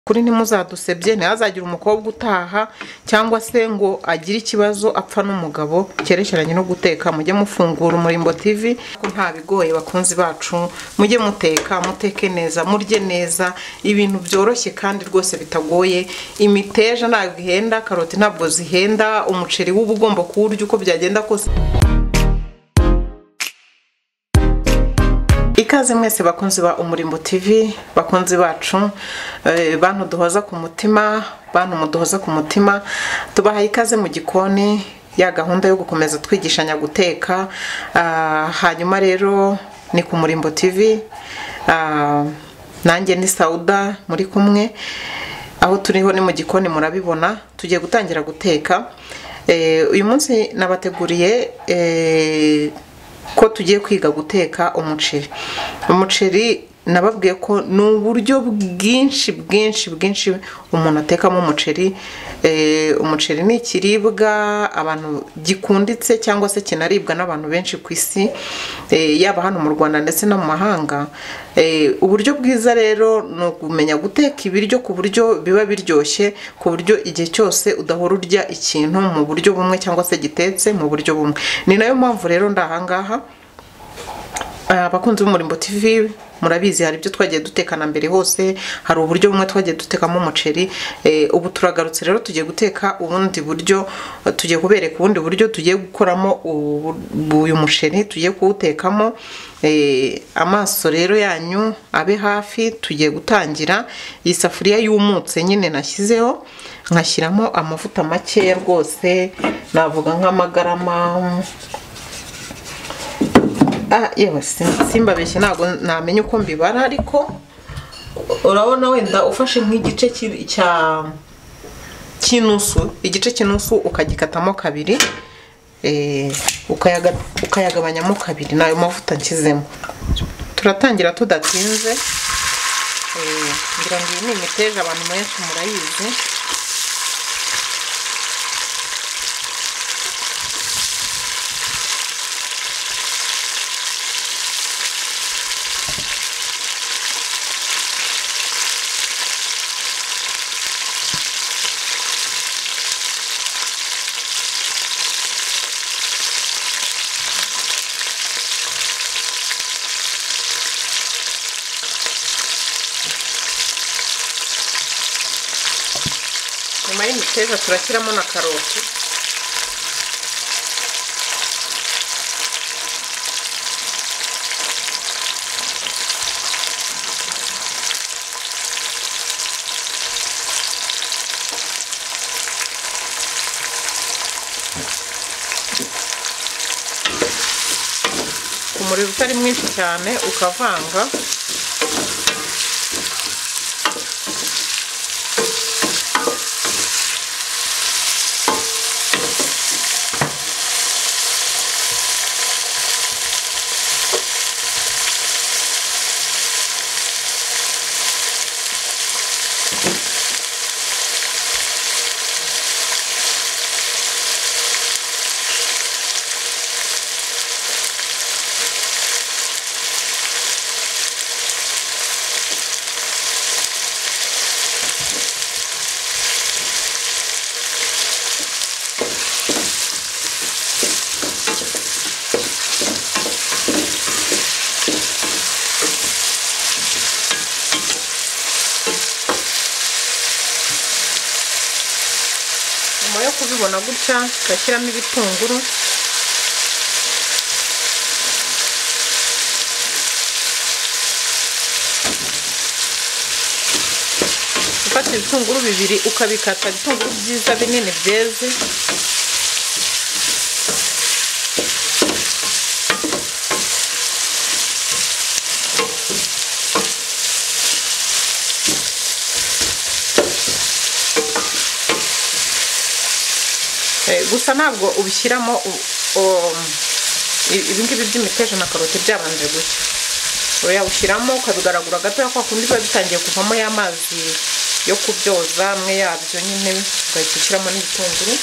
kuri ntimuzadusebye ntihazagira umukobwa utaha cyangwa se ngo agire ikibazo apfa n'umugabo cyerekeranye no guteka. Mujye mufungura Umurimbo TV ko nta bigoye bakunzi bacu, mujye muteka, muteke neza, murye neza, ibintu byoroshye kandi rwose bitagoye. Imiteja ntabwo ihenda, karoti ntabwo zihenda, umuceri w'uba ugomba kuwurya uko byagenda kose. Ikaze mwese bakunzi ba Umurimbo TV, bakunzi bacu, bantu duhoza ku mutima, bantu muduhoza ku mutima, tubahaye ikaze mu gikoni, ya gahunda yo gukomeza twigishanya guteka. Hanyuma rero ni ku Umurimbo TV, nanjye ni Sauda muri kumwe, aho turiho ni mu gikoni murabibona, tugiye gutangira guteka. Uyu munsi nabateguriye ko tugiye kwiga guteka umuceri. Umuceri nababwiye ko ni uburyo bwinshi umuntu atekamo umuceri. Umuceri ni ikiribwa abantu gikunditse cyangwa se kinaribwa n'abantu benshi ku isi, yaba hano mu Rwanda ndetse no mu mahanga. Uburyo bwiza rero ni ukumenya guteka ibiryo ku buryo biba biryoshye, ku buryo igihe cyose udahora urya ikintu mu buryo bumwe cyangwa se gitetse mu buryo bumwe. Ni nayo mpamvu rero ndahangaha abakunzi b'Umurimbo TV murabizi hari ibyo twagiye dutekana mbere hose, hari uburyo bumwe twagiye dutekamo umuceri. Ubu turagarutse rero tugiye guteka ubundi buryo, tugiye kubereka ubundi buryo tugiye gukoramo uyu muceri, tugiye kuwutekamo. Amaso rero yanyu abe hafi, tugiye gutangira. Iyi safuriya yumutse nyine nashyizeho, nkashyiramo amavuta makeya rwose, navuga nk'amagarama yewe simbabeshye ntabwo namenye uko mbibara, ariko urabona wenda ufashe nk'igice cy'inusu, igice cy'inusu ukagikatamo kabiri, ukayagabanyamo kabiri, nayo mavuta nshyizemo. Turatangira tudatinze. Ngira ngo iyi ni imiteja, abantu benshi murayizi. Nyuma y'imiteja turashyiramo na karoti. Umuriro utari mwinshi cyane, ukavanga. Nyuma yo kubibona gutya tugashyiramo ibitunguru. Ufata ibitunguru bibiri ukabikata, ibitunguru byiza binini byeze. Gusa ntabwo ubishyiramo ibingibi by'imiteja na karoti byabanje gushya. Urayawushyiramo ukabigaragura gato kwa kundi biba bitangiye kuvamo ya mazi yo kubyoza amwe yabyo nyine, ugahita ushyiramo n'ibitunguru.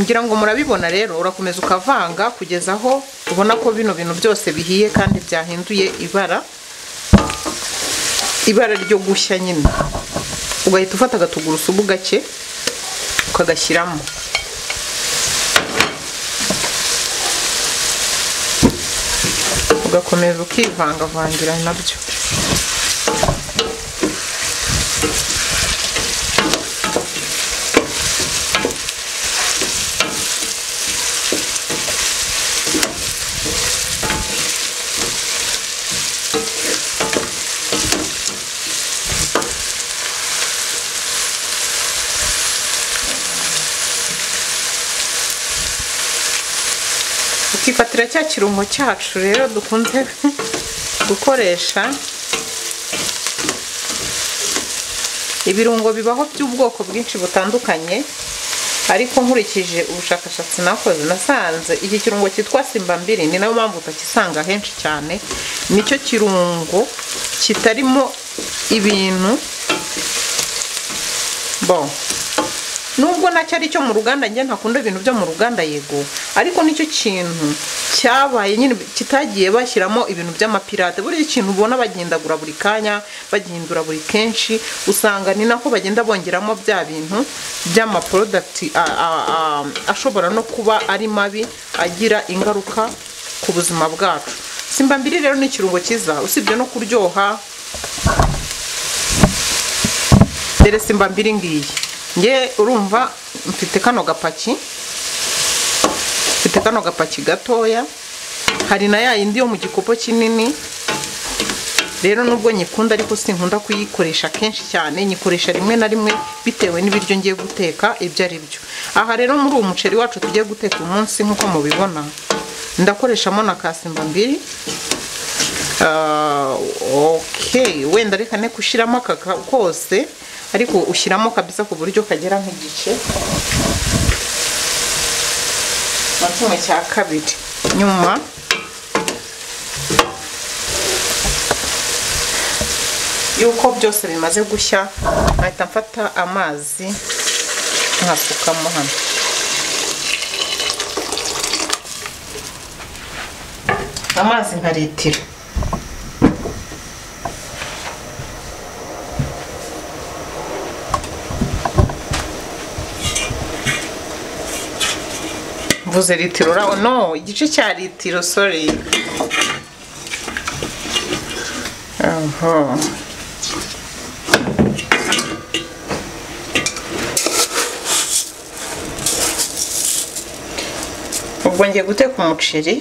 ngira ngo murabibona rero urakomeza ukavanga kugeza aho ubona ko bino bintu byose bihiye kandi byahinduye ibara ryo gushya nyine. Ugahita ufata agatugurusumu gake ukagashyiramo, ugakomeza ukivangavangira nabyo. Ukifatira cya kirungo cyacu rero dukunze gukoresha. Ibirungo bibaho by'ubwoko bwinshi butandukanye, ariko nkurikije ubushakashatsi nakoze nasanze iki kirungo cyitwa simbambiri ni nayo mpamvu utakisanga henshi cyane. Nicyo kirungo kitarimo ibintu nubwo nacyo ari cyo mu ruganda, njye ntakunda ibintu byo mu ruganda yego, ariko nicyo kintu cyabaye nyine kitagiye bashyiramo ibintu by'amapirate. Buri ikintu ubona bagindagura buri kanya, bagihindura buri kenshi, usanga ni nako bagenda bongeramo bya bintu by'amaproduct ashobora no kuba ari mabi, agira ingaruka ku buzima bwacu. Simbambiri rero ni ikirungo cyiza, usibye no kuryoha. Dere simbambiri ngiyi nge urumva mfite kano gapaki gatoya, hari na yindi yo mu gikopo kinini. Rero nubwo nyikunda ariko sinkunda kuyikoresha kenshi cyane, nyikoresha rimwe na rimwe bitewe n'ibiryo ngiye guteka ibyo ari byo. Aha rero muri uwo muceri wacu tugiye guteka umunsi nkuko mubibona, ndakoreshamo na kasimbambiri. Okay, wenda reka ne kushiramo aka kose, ariko ushyiramo kabisa ku buryo kagera nk'igice na kimwe cya kabiri. Nyuma yuko byose bimaze gushya, nkahita mfata amazi nkasukamo hano. Amazi nka litiro. Mvuze litiro, no, igice cya litiro, sorry. Ubwo ngiye guteka umuceri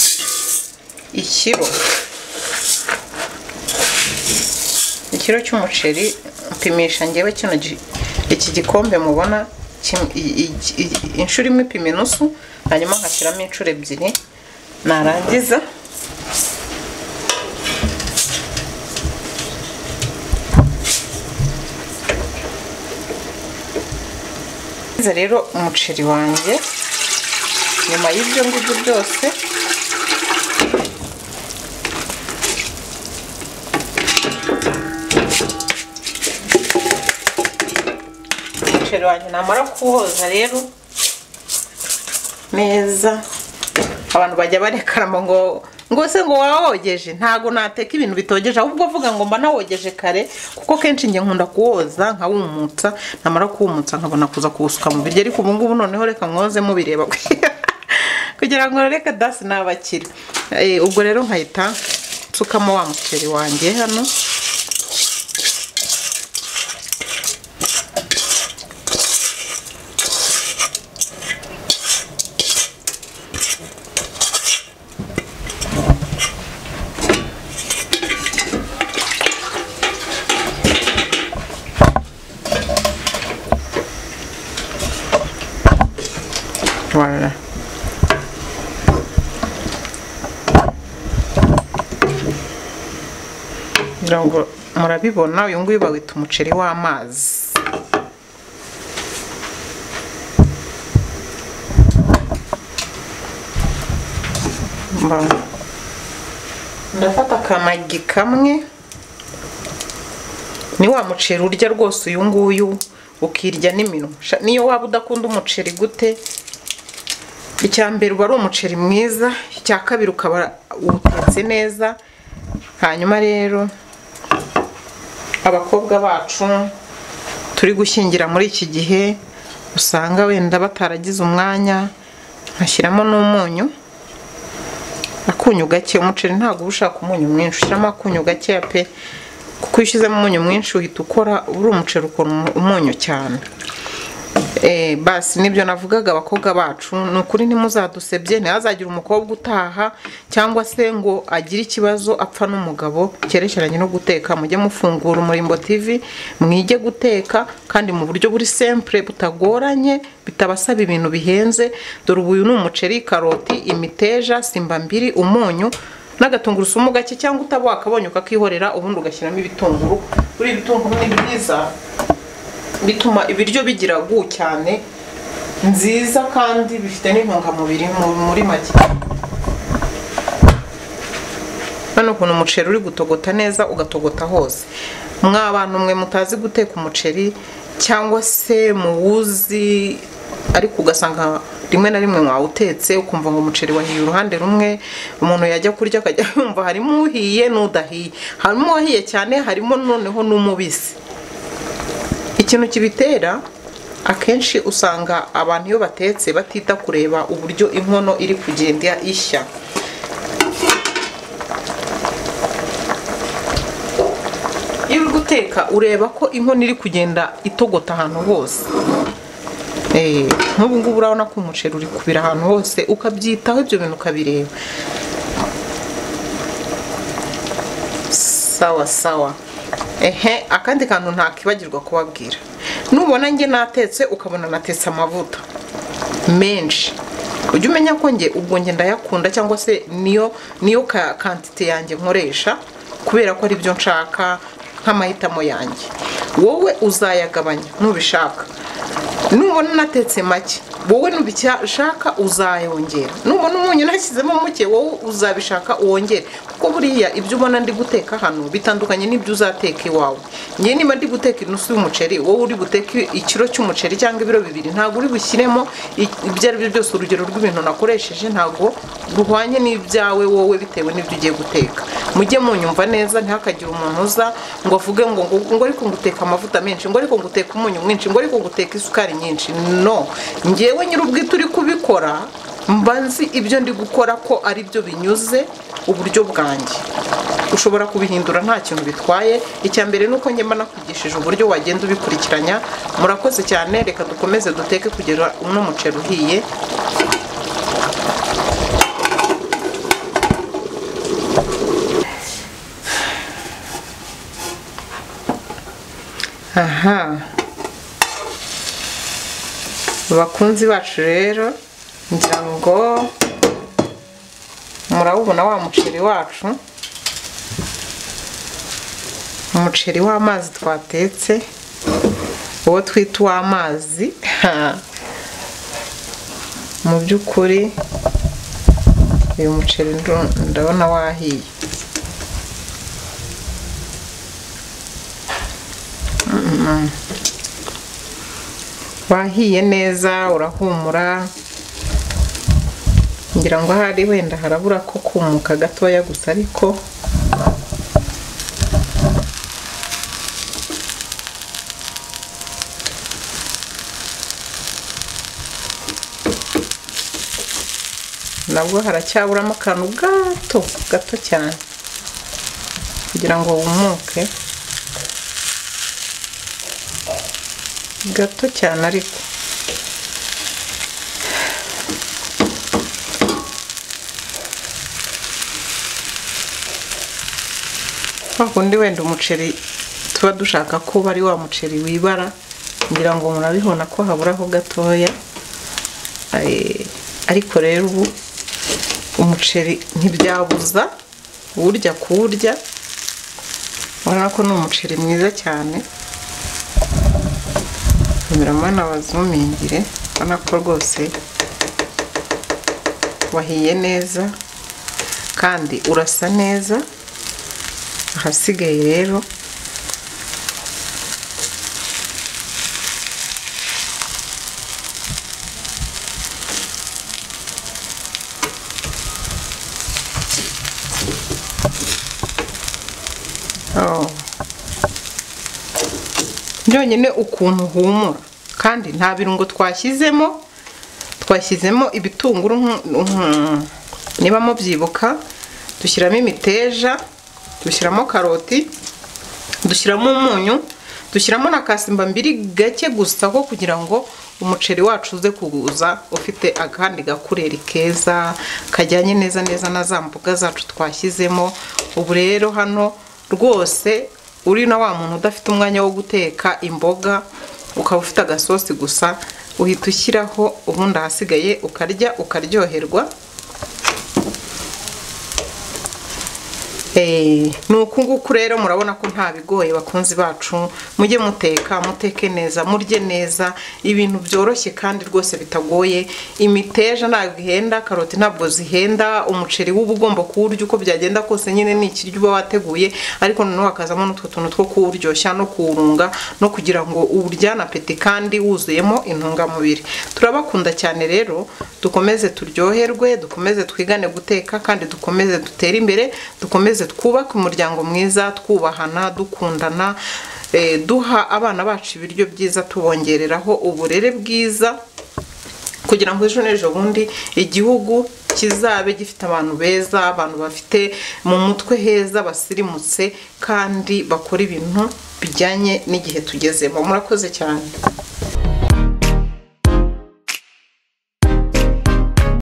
ikiro cy'umuceri. Mpimisha ngewe kino iki gikombe mubona inshuro imwe ipima inusu, hanyuma nkashyiramo inshuro ebyiri. Narangiza rero umuceri wanjye, nyuma y'ibyo ngibyo byose umuceri wanjye namara kuwoza rero neza, abantu bajya barekarama ngo se ngo wawogeje. Ntago nateka ibintu bitogeje, ahubwo vuga ngo mba nawogeje kare, kuko kenshi nge nkunda kuwoza nkawumutsa, namara kuwumutsa nkabona kuza kuwusuka mu biryo. Ariko ubu ngubu noneho reka mwoze mubireba kugira ngo reka dasi nabakira. Ubwo rero nkahita nsukamo wa muceri wanjye hano. Voilà. Ngira murabibona, uyu nguyu bawita umuceri w'amazi. Ndafata akamagi kamwe, ni wa muceri urya rwose uyu nguyu ukirya n'iminwa. Niyo waba udakunda umuceri gute, icyambere uba ari umuceri mwiza, icya kabiri ukaba utetse neza. Hanyuma rero abakobwa bacu turi gushyingira muri iki gihe usanga wenda bataragize umwanya, nkashyiramo n'umunyu, akunyu gake. Umuceri ntabwo ushaka umunyu mwinshi, ushyiramo akunyu gake pe, kuko iyo ushyizemo umunyu mwinshi uhita ukora uri umuceri ukora umunyu cyane. Basi nibyo navugaga abakobwa bacu, nukuri ntimuzadusebye, ntihazagira umukobwa utaha cyangwa se ngo agire ikibazo apfa n'umugabo cyerekeranye no guteka. Mujye mufungura Umurimbo TV, mwige guteka kandi mu buryo buri simple butagoranye, bitabasaba ibintu bihenze. Dore uyu ni umuceri, karoti, imiteja, simbambiri, umunyu n'agatungurusumu gake, cyangwa utaba wakabonye ukakihorera ubundi ugashyiramo ibitunguru. Kuri ibitunguru ni byiza, bituma ibiryo bigira gu cyane nziza kandi bifite n'intungamubiri muri make. Hano ukuntu umuceri uri gutogota neza, ugatogota hose. Abantu mwe mutazi guteka umuceri cyangwa se muwuzi ariko ugasanga rimwe na rimwe mwawutetse ukumva ngo umuceri wahiye uruhande rumwe, umuntu yajya kurya akajya yumva harimo uhiye n'udahiye, harimo uwahiye cyane, harimo noneho n'umubisi. Ikintu kibitera akenshi usanga abantu iyo batetse batita kureba uburyo inkono iri kugenda ishya. Iyo uri guteka ureba ko inkono iri kugenda itogota ahantu hose. Nk'ubu ngubu urabona ko umuceri uri kubira ahantu hose, ukabyitaho ibyo bintu ukabireba. Sawa sawa. Akandi kantu ntakibagirwa kubabwira, nubona nge natetse ukabona natetse amavuta menshi, ujye umenya ko nge ubwo nge ndayakunda, cyangwa se niyo kantite yanjye nkoresha kubera ko ari byo nshaka nk'amahitamo yanjye. Wowe uzayagabanya nubishaka. Nubona natetse make, wowe nubishaka uzayongera. Nubona umunyu nashyizemo muke, wowe uzabishaka uwongere, kuko buriya ibyo ubona ndi guteka hano bitandukanye n'ibyo uzateka iwawe. Ngiye niba ndi guteka inusu y'umuceri, wowe uri guteka ikiro cy'umuceri cyangwa ibiro 2, ntabwo uri bushyiremo ibyo ari byo byose. Urugero rw'ibintu nakoresheje ntabwo ruhwanye n'ibyawe wowe bitewe n'ibyo ugiye guteka. Mujye munyumva neza, ntihakagire umuntu uza ngo avuge ngo ariko nguteka amavuta menshi, ngo ariko nguteka umunyu mwinshi, ngo ariko nguteka isukari nyinshi. No, ngewe nyir'ubwite uri kubikora mbanzi ibyo ndi gukora ko ari byo binyuze uburyo bwanjye. Ushobora kubihindura nta kintu bitwaye. Icyambere nuko nge mba nakwigishije uburyo wagenda ubikurikiranya. Murakoze cyane, reka dukomeze duteke kugera uno muceri uhiye. Aha, bakunzi bacu rero, ngira ngo murawubona wa muceri wacu, umuceri w'amazi twatetse, uwo twita uwamazi. Mu by'ukuri uyu muceri ndabona wahiye. Wahiye neza, urahumura. Ngira ngo ahari wenda harabura ko kumuka gatoya gusa, ariko nabwo haracyaburamo akantu gato cyane kugira ngo wumuke, gato cyane. Ariko hakundi wenda umuceri tuba dushaka ko bari wa muceri wibara, ngira ngo murabibona ko haburaho gatoya. Ariko rero ubu umuceri ntibyabuza urya kuwurya. Urabona ko ni umuceri mwiza cyane. Kameramana bazumingire, urabona ko rwose wahiye neza kandi urasa neza. Ahasigaye rero byonyine ukuntu humura kandi nta birungo twashyizemo ibitunguru niba mubyibuka dushyiramo imiteja dushyiramo karoti dushyiramo umunyu dushyiramo na kasimba mbiri gake gusa ko kugira ngo umuceri wacu uze kuguza ufite akandi gakureri keza kajyanye neza na za mboga zacu twashyizemo. Ubu rero hano rwose uri na wa muntu udafite umwanya wo guteka imboga ukaba ufite agasosi gusa uhita ushyiraho ubundi ahasigaye ukarya ukaryoherwa. Nuko nguko rero murabona ko nta bigoye bakunzi bacu, mujye muteke neza, murye neza, ibintu byoroshye kandi rwose bitagoye. Imiteja ntabwo ihenda, karoti ntabwo zihenda, umuceri w'uba ugomba kuwurya uko byagenda kose nyine ni ikiryo uba wateguye, ariko noneho hakazamo n'utwo tuntu two kuwuryoshya no kuwurunga no kugira ngo uburyane apeti kandi wuzuyemo intungamubiri. Turabakunda cyane rero, dukomeze turyoherwe, dukomeze twigane guteka kandi dukomeze dutere imbere, dukomeze twubaka umuryango mwiza, twubahana, dukundana, duha abana bacu ibiryo byiza, tubongereraho uburere bwiza kugira ngo ejo n'ejo bundi igihugu kizabe gifite abantu beza, abantu bafite mu mutwe heza, basirimutse kandi bakora ibintu bijyanye n'igihe tugezemo. Murakoze cyane.